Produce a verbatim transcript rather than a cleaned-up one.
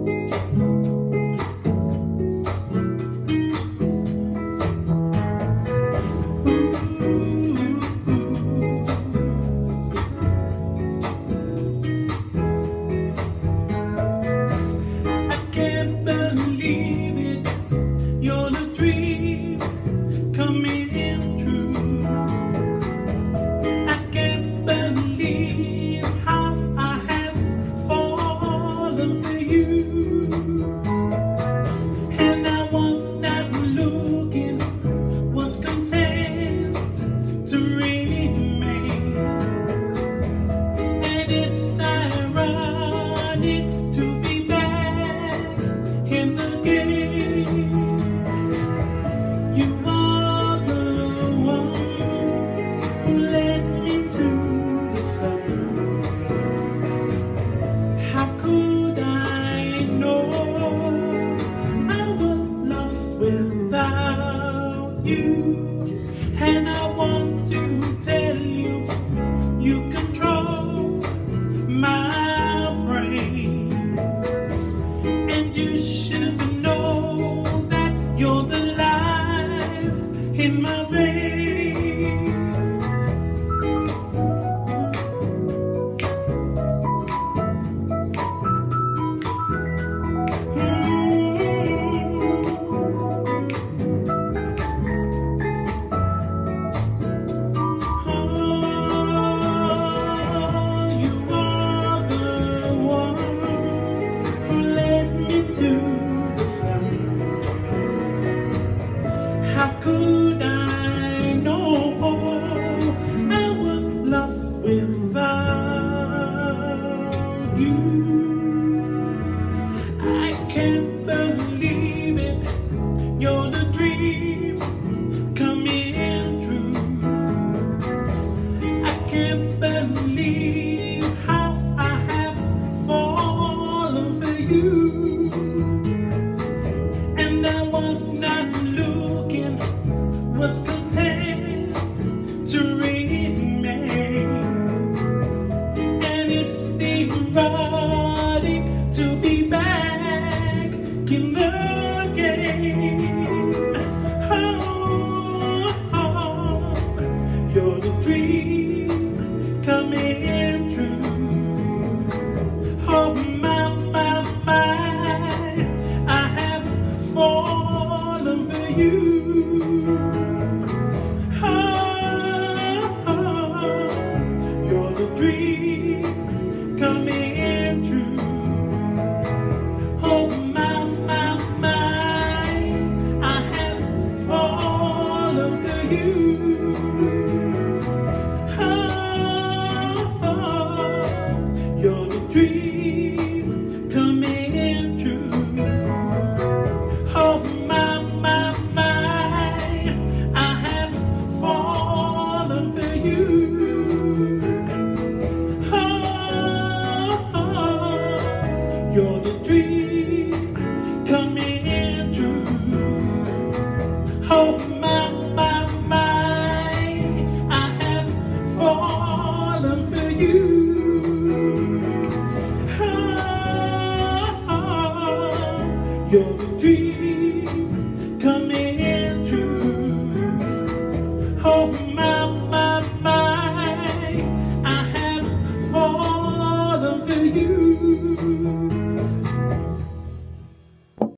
Without you, and I want to tell you, you control my brain, and you should know that you're the life in my veins. How could I know I was lost without you? I can't believe it, you're the dream coming true. I can't believe how I have fallen for you, and I was not looking, was content to remain, and it seemed erotic to be back in the game. Oh, oh, you're the dream coming true. Oh my, my, my, I have fallen for you. Dream coming true. Oh my, my, my, I have fallen for you. Oh, oh, you're the dream coming true. Oh my, my, my, I have fallen for you. You're the dream coming true. Oh my, my, my, I have fallen for you. Oh, oh, you're the dream.